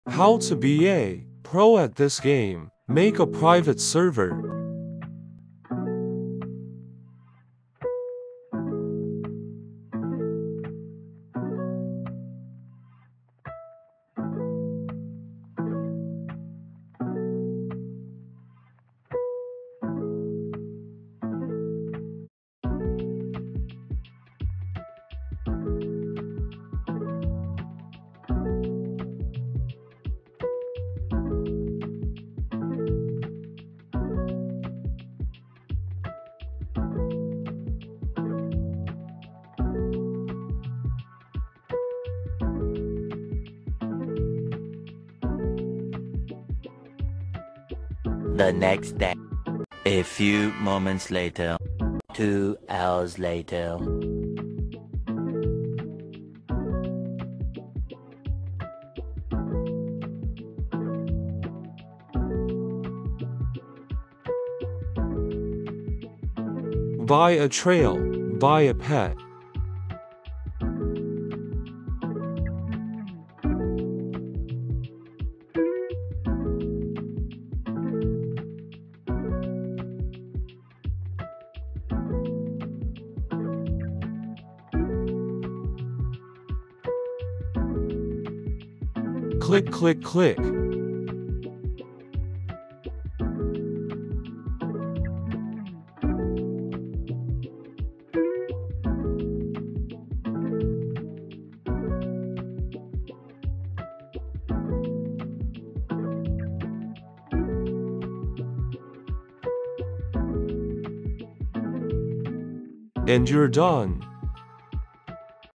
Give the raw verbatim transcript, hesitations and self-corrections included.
How to be a pro at this game. Make a private server. The next day. A few moments later. Two hours later. Buy a trail. Buy a pet. Click, click, click. And you're done.